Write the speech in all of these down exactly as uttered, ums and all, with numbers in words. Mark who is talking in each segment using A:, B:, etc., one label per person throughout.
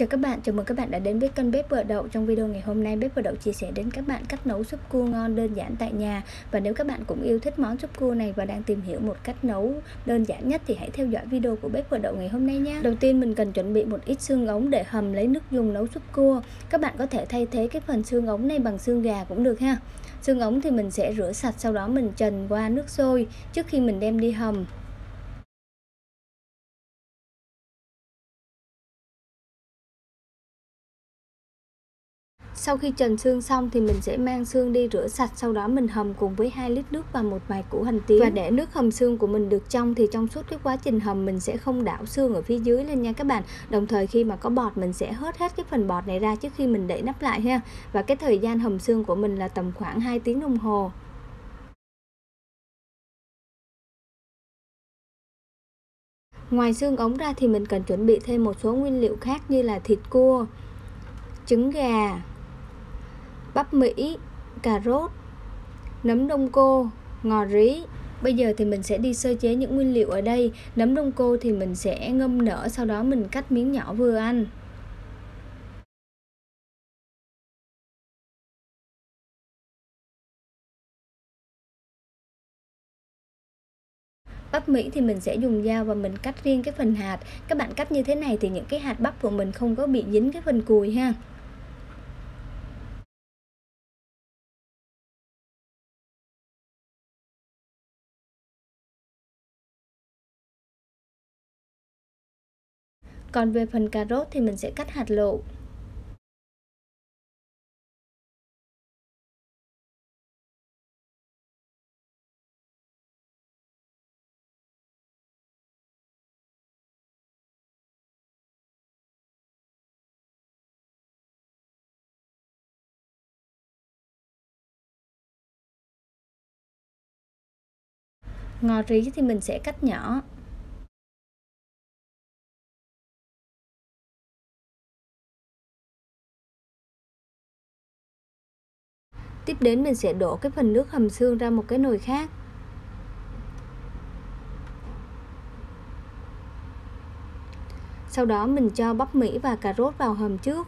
A: Chào các bạn, chào mừng các bạn đã đến với kênh Bếp Vợ Đậu. Trong video ngày hôm nay, Bếp Vợ Đậu chia sẻ đến các bạn cách nấu súp cua ngon đơn giản tại nhà. Và nếu các bạn cũng yêu thích món súp cua này và đang tìm hiểu một cách nấu đơn giản nhất thì hãy theo dõi video của Bếp Vợ Đậu ngày hôm nay nha. Đầu tiên mình cần chuẩn bị một ít xương ống để hầm lấy nước dùng nấu súp cua. Các bạn có thể thay thế cái phần xương ống này bằng xương gà cũng được ha. Xương ống thì mình sẽ rửa sạch, sau đó mình trần qua nước sôi trước khi mình đem đi hầm. Sau khi trần xương xong thì mình sẽ mang xương đi rửa sạch, sau đó mình hầm cùng với hai lít nước và một vài củ hành tím. Và để nước hầm xương của mình được trong thì trong suốt cái quá trình hầm mình sẽ không đảo xương ở phía dưới lên nha các bạn. Đồng thời khi mà có bọt mình sẽ hớt hết cái phần bọt này ra trước khi mình đậy nắp lại ha. Và cái thời gian hầm xương của mình là tầm khoảng hai tiếng đồng hồ. Ngoài xương ống ra thì mình cần chuẩn bị thêm một số nguyên liệu khác như là thịt cua, trứng gà, bắp Mỹ, cà rốt, nấm đông cô, ngò rí. Bây giờ thì mình sẽ đi sơ chế những nguyên liệu ở đây. Nấm đông cô thì mình sẽ ngâm nở, sau đó mình cắt miếng nhỏ vừa ăn. Bắp Mỹ thì mình sẽ dùng dao và mình cắt riêng cái phần hạt. Các bạn cắt như thế này thì những cái hạt bắp của mình không có bị dính cái phần cùi ha. Còn về phần cà rốt thì mình sẽ cắt hạt lựu. Ngò rí thì mình sẽ cắt nhỏ. Tiếp đến mình sẽ đổ cái phần nước hầm xương ra một cái nồi khác. Sau đó mình cho bắp Mỹ và cà rốt vào hầm trước.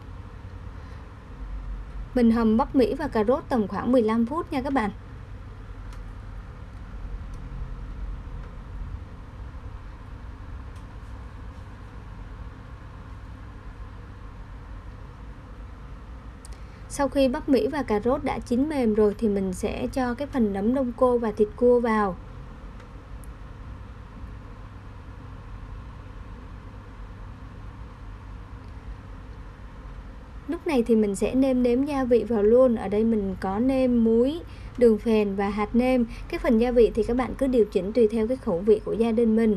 A: Mình hầm bắp Mỹ và cà rốt tầm khoảng mười lăm phút nha các bạn. Sau khi bắp Mỹ và cà rốt đã chín mềm rồi thì mình sẽ cho cái phần nấm đông cô và thịt cua vào. Lúc này thì mình sẽ nêm nếm gia vị vào luôn. Ở đây mình có nêm, muối, đường phèn và hạt nêm. Cái phần gia vị thì các bạn cứ điều chỉnh tùy theo cái khẩu vị của gia đình mình.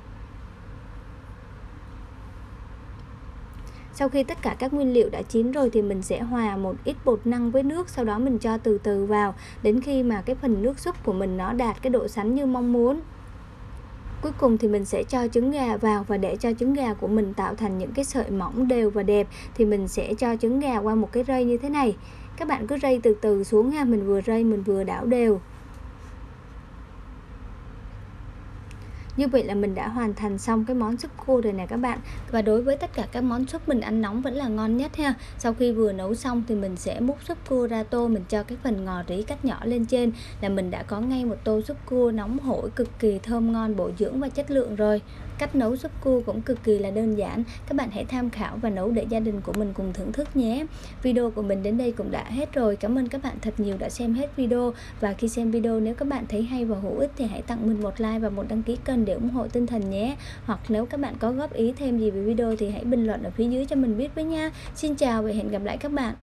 A: Sau khi tất cả các nguyên liệu đã chín rồi thì mình sẽ hòa một ít bột năng với nước, sau đó mình cho từ từ vào đến khi mà cái phần nước súp của mình nó đạt cái độ sánh như mong muốn. Cuối cùng thì mình sẽ cho trứng gà vào, và để cho trứng gà của mình tạo thành những cái sợi mỏng đều và đẹp thì mình sẽ cho trứng gà qua một cái rây như thế này. Các bạn cứ rây từ từ xuống ha, mình vừa rây mình vừa đảo đều. Như vậy là mình đã hoàn thành xong cái món súp cua rồi nè các bạn. Và đối với tất cả các món súp mình ăn nóng vẫn là ngon nhất ha. Sau khi vừa nấu xong thì mình sẽ múc súp cua ra tô, mình cho cái phần ngò rí cắt nhỏ lên trên là mình đã có ngay một tô súp cua nóng hổi cực kỳ thơm ngon, bổ dưỡng và chất lượng rồi. Cách nấu súp cua cũng cực kỳ là đơn giản. Các bạn hãy tham khảo và nấu để gia đình của mình cùng thưởng thức nhé. Video của mình đến đây cũng đã hết rồi. Cảm ơn các bạn thật nhiều đã xem hết video. Và khi xem video nếu các bạn thấy hay và hữu ích thì hãy tặng mình một like và một đăng ký kênh để ủng hộ tinh thần nhé. Hoặc nếu các bạn có góp ý thêm gì về video thì hãy bình luận ở phía dưới cho mình biết với nha. Xin chào và hẹn gặp lại các bạn.